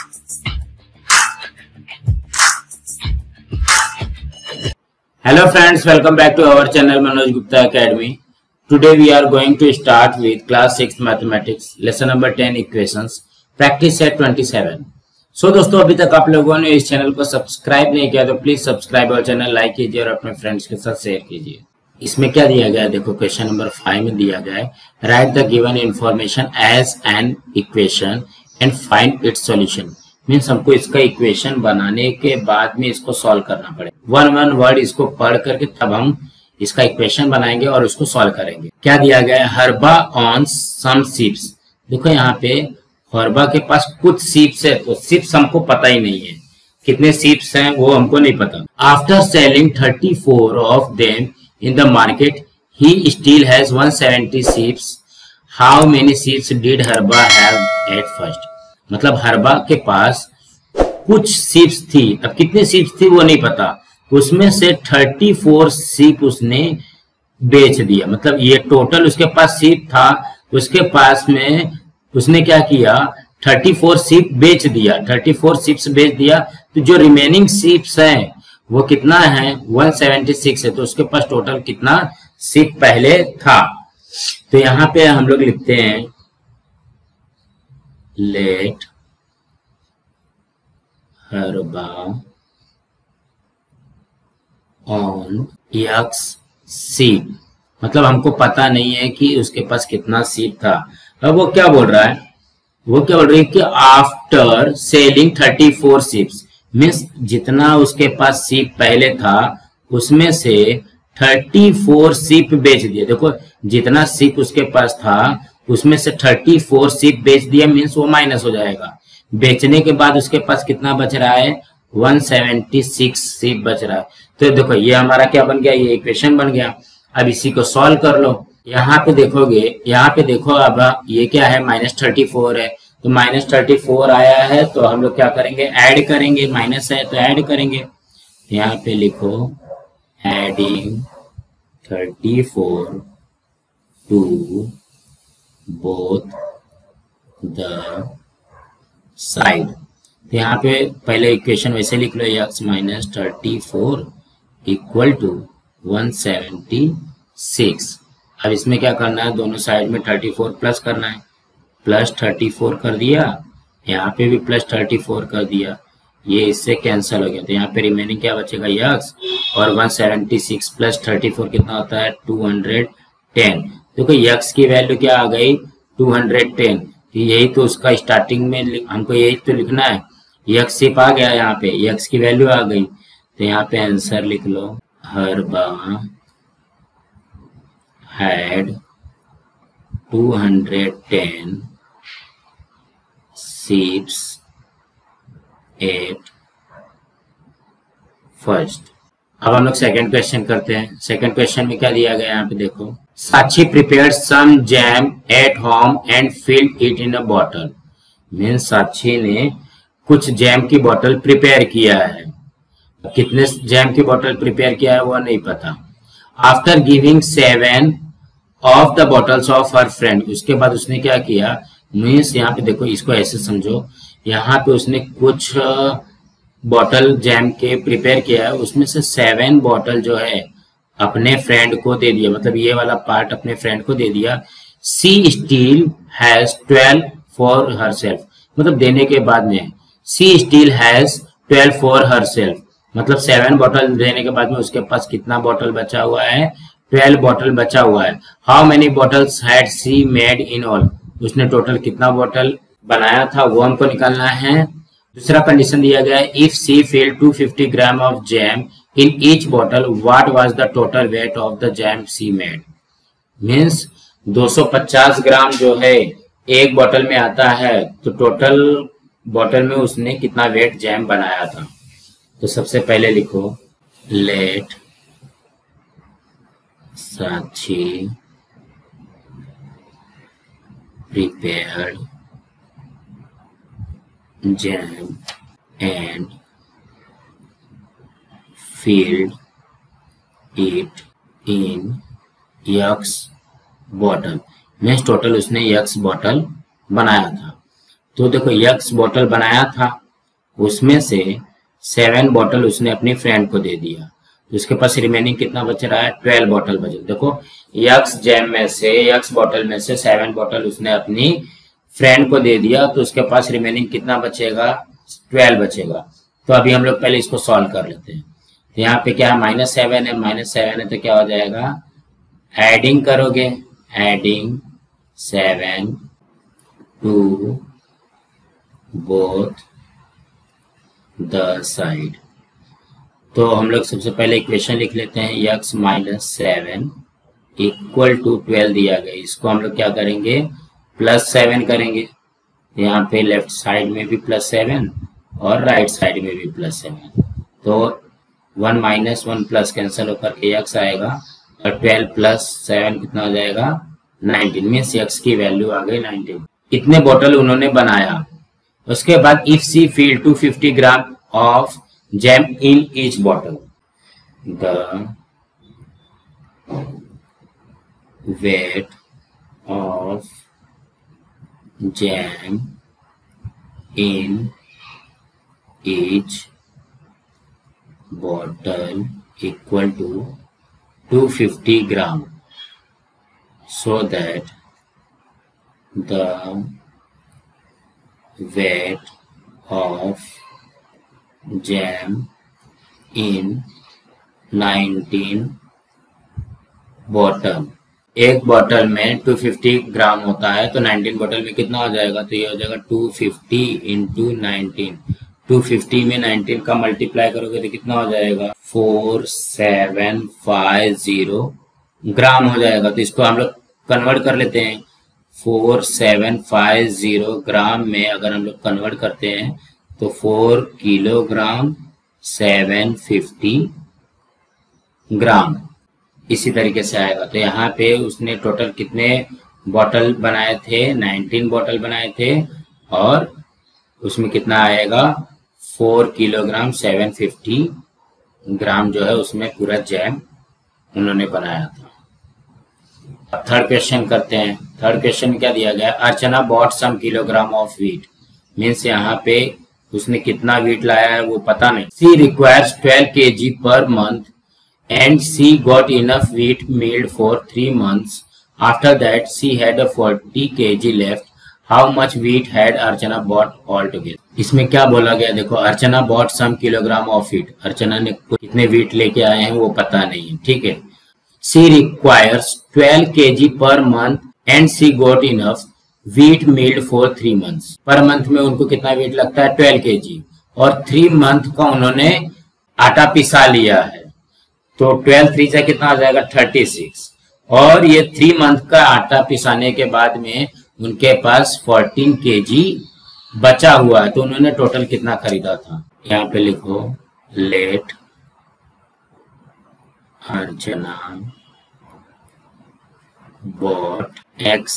Hello friends, welcome back to our channel Manoj Gupta Academy. Today we are going to start with class 6 mathematics lesson number 10 equations practice set 27. So दोस्तों, अभी तक आप लोगों ने इस channel को subscribe नहीं किया तो प्लीज सब्सक्राइब और चैनल लाइक कीजिए और अपने फ्रेंड्स के साथ शेयर कीजिए। इसमें क्या दिया गया है, देखो क्वेश्चन नंबर 5 में दिया गया है write the given information as an equation and find its solution. Means हमको इसका इक्वेशन बनाने के बाद में इसको सॉल्व करना पड़ेगा। वन वर्ड इसको पढ़ करके तब हम इसका इक्वेशन बनाएंगे और उसको सॉल्व करेंगे। क्या दिया गया है, हर्बा ऑन सम शिप्स। देखो यहाँ पे हर्बा के पास कुछ शिप्स है, तो शिप्स हमको पता ही नहीं है कितने शिप्स हैं, वो हमको नहीं पता। After selling 34 of them in the market he still has 170 ships. How many ships did Herba have at first. मतलब हर्बा के पास कुछ शिप्स थी, अब कितने शिप्स थी वो नहीं पता, उसमें से 34 शिप उसने बेच दिया। मतलब ये टोटल उसके पास शिप था, उसके पास में उसने क्या किया 34 शिप बेच दिया, 34 शिप्स बेच दिया। तो जो रिमेनिंग शिप्स हैं वो कितना है 176 है, तो उसके पास टोटल कितना शिप पहले था। तो यहाँ पे हम लोग लिखते हैं let Herba on x ship. मतलब हमको पता नहीं है कि उसके पास कितना शिप था। अब वो क्या बोल रहा है, वो क्या बोल रही है कि आफ्टर सेलिंग 34 शिप्स, मीन्स जितना उसके पास शिप पहले था उसमें से 34 शिप बेच दिया। देखो जितना शिप उसके पास था उसमें से 34 शिप बेच दिया, मीन्स वो माइनस हो जाएगा। बेचने के बाद उसके पास कितना बच रहा है 176 शिप बच रहा है। तो देखो ये हमारा क्या बन गया, ये इक्वेशन बन गया। अब इसी को सॉल्व कर लो। यहाँ पे देखोगे, यहाँ पे देखो अब ये क्या है -34 है, तो -34 आया है तो हम लोग क्या करेंगे ऐड करेंगे, माइनस है तो ऐड करेंगे। यहाँ पे लिखो adding 34 to both the side. तो यहाँ पे पहले इक्वेशन वैसे लिख लो x -34 इक्वल टू 176। अब इसमें क्या करना है, दोनों साइड में 34 प्लस करना है। प्लस 34 कर दिया, यहाँ पे भी प्लस 34 कर दिया, ये इससे कैंसिल हो गया। तो यहाँ पे रिमेनिंग क्या बचेगा x और 176 प्लस 34 कितना होता है 210। देखो x की वैल्यू क्या आ गई 210। यही तो उसका स्टार्टिंग में हमको यही तो लिखना है। x शिप आ गया, यहाँ पे x की वैल्यू आ गई, तो यहाँ पे आंसर लिख लो Herba had 210 ships at first. अब हम लोग सेकंड क्वेश्चन करते हैं। सेकंड क्वेश्चन में क्या दिया गया, यहाँ पे देखो Sakshi prepared some jam at home and filled it in a bottle. Means Sakshi ने कुछ जैम की बोतल प्रिपेयर किया है, कितने जैम की बोतल प्रिपेयर किया है वो नहीं पता। After giving 7 of the bottles of her friend, उसके बाद उसने क्या किया, मीन्स यहाँ पे देखो इसको ऐसे समझो, यहाँ पे उसने कुछ बॉटल जैम के प्रिपेयर किया है, उसमें से 7 बॉटल जो है अपने फ्रेंड को दे दिया। मतलब ये वाला पार्ट अपने फ्रेंड को दे दिया। She still has 12 for herself. मतलब देने के बाद में she still has 12 for herself, मतलब 7 बॉटल देने के बाद में उसके पास कितना बॉटल बचा हुआ है 12 बॉटल बचा हुआ है। How many bottles had she made in all. उसने टोटल कितना बॉटल बनाया था वो हमको निकालना है। दूसरा कंडीशन दिया गया है if she fill 250 gram of jam in each bottle what was the total weight of the jam she made. Means 250 gram जो है एक बॉटल में आता है, तो टोटल बॉटल में उसने कितना वेट जैम बनाया था। तो सबसे पहले लिखो let Sakshi prepared jam and filled it in X bottle। Means total उसने X बॉटल बनाया था। तो देखो यक्स बॉटल बनाया था, उसमें से 7 बॉटल उसने अपनी फ्रेंड को दे दिया, तो उसके पास रिमेनिंग कितना बच रहा है, 12 बॉटल बचे। देखो यक्स जैम में से, यक्स बॉटल में से 7 बॉटल उसने अपनी फ्रेंड को दे दिया, तो उसके पास रिमेनिंग कितना बचेगा, 12 बचेगा। तो अभी हम लोग पहले इसको सॉल्व कर लेते हैं। तो यहाँ पे क्या है, -7 है, -7 है, तो क्या हो जाएगा, एडिंग करोगे, adding 7 to both the side. तो हम लोग सबसे पहले इक्वेशन लिख लेते हैं, यक्स -7 इक्वल टू 12 दिया गया, इसको हम लोग क्या करेंगे, +7 करेंगे। यहाँ पे लेफ्ट साइड में भी +7 और राइट साइड में भी +7, तो 1 - 1 प्लस कैंसिल होकर के यक्स आएगा, और 12 + 7 कितना हो जाएगा, 19, मीन्स यक्स की वैल्यू आ गई 19। इतने बोतल उन्होंने बनाया। उसके बाद if she fill 250 gram of jam in each bottle, the weight of jam in each bottle equal to 250 gram, so that the weight of jam in 19 bottle, एक बॉटल में 250 ग्राम होता है, तो 19 बॉटल में कितना हो जाएगा, तो ये हो जाएगा 250 × 19। 250 में 19 का मल्टीप्लाई करोगे तो कितना हो जाएगा, 4750 ग्राम हो जाएगा। तो इसको हम लोग कन्वर्ट कर लेते हैं, 4750 ग्राम में अगर हम लोग कन्वर्ट करते हैं तो 4 किलोग्राम 750 ग्राम इसी तरीके से आएगा। तो यहाँ पे उसने टोटल कितने बॉटल बनाए थे, 19 बॉटल बनाए थे, और उसमें कितना आएगा, 4 किलोग्राम 750 ग्राम जो है उसमें पूरा जैम उन्होंने बनाया था। थर्ड क्वेश्चन करते हैं। थर्ड क्वेश्चन में क्या दिया गया, Archana bought some kilogram of wheat, means यहाँ पे उसने कितना व्हीट लाया है वो पता नहीं। सी रिक्वायर्स 12 kg पर month and she got enough wheat milled for 3 months। After that she had 40 kg left. How much wheat had Archana bought all together. इसमें क्या बोला गया, देखो Archana bought some kilogram of wheat, Archana ने कितने व्हीट लेके आए हैं वो पता नहीं है, ठीक है। सी रिक्वायर्स 12 kg पर month and she got enough wheat milled for 3 months। पर मंथ में उनको कितना व्हीट लगता है, 12 kg, और 3 month का उन्होंने आटा पिसा लिया है, तो 12 3 से कितना आ जाएगा, 36, और ये 3 month का आटा पिसाने के बाद में उनके पास 14 kg बचा हुआ है, तो उन्होंने टोटल कितना खरीदा था। यहाँ पे लिखो, let Archana bought X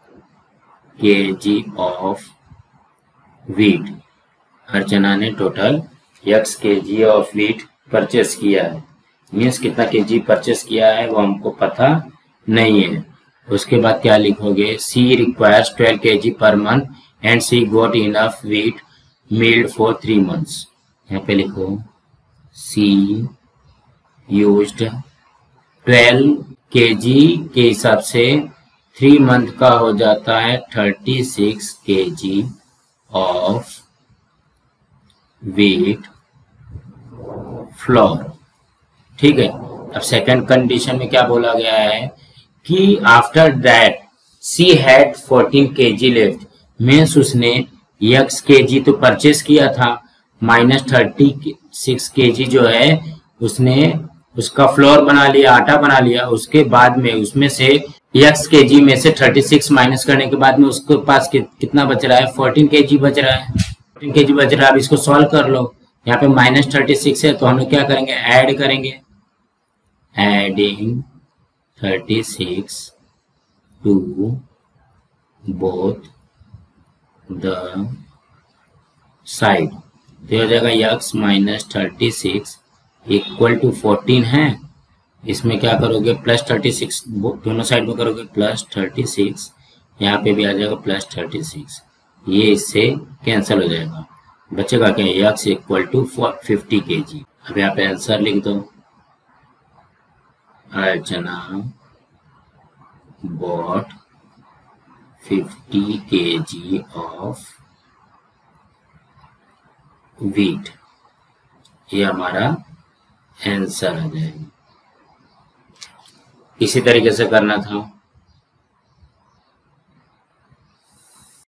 kg of wheat. Archana ने total X kg of wheat purchase किया है, मीन्स कितना kg परचेस किया है वो हमको पता नहीं है। उसके बाद क्या लिखोगे, सी रिक्वायर्स 12 kg पर month and she got enough wheat milled for 3 months। यहाँ पे लिखो, सी यूज्ड 12 kg के हिसाब से 3 month का हो जाता है 36 kg ऑफ व्हीट फ्लोर, ठीक है। अब सेकंड कंडीशन में क्या बोला गया है कि after that she had 14 kg left, means उसने X kg तो परचेस किया था, -36 kg जो है उसने उसका फ्लोर बना लिया, आटा बना लिया। उसके बाद में उसमें से X kg में से 36 माइनस करने के बाद में उसके पास कितना बच रहा है, 14 kg बच रहा है, 14 kg बच रहा है। अब इसको सॉल्व कर लो, यहाँ पे -36 है तो हम लोग क्या करेंगे, ऐड करेंगे, adding 36 to both the side, तो हो जाएगा X -36 इक्वल टू 14 है। इसमें क्या करोगे, +36 दोनों साइड में करोगे, +36, यहाँ पे भी आ जाएगा +36। ये इससे कैंसिल हो जाएगा, बचेगा क्या, x इक्वल टू 50 kg। अब यहाँ पे आंसर लिख दो, अर्चना bought 50 kg of wheat, ये हमारा आंसर आ जाएगा। इसी तरीके से करना था।